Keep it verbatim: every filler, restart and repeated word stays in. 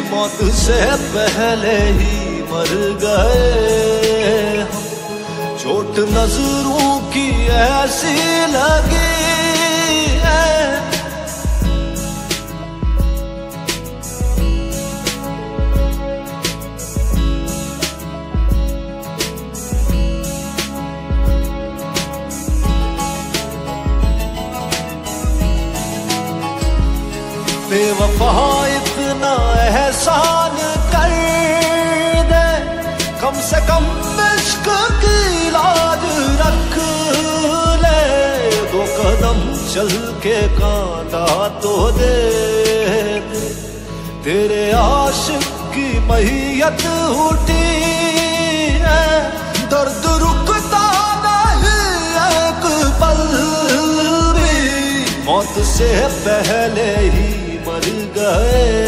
मौत से पहले ही मर गए हम। चोट नजरों की ऐसी लगी है, बेवफा इतना एहसान कर दे, कम से कम इश्क की लाज रख ले। दो कदम चल के कांटा तो दे, तेरे आशिक की मैयत उठी है। दर्द रुकता नहीं एक पल भी, मौत से पहले ही मर गए।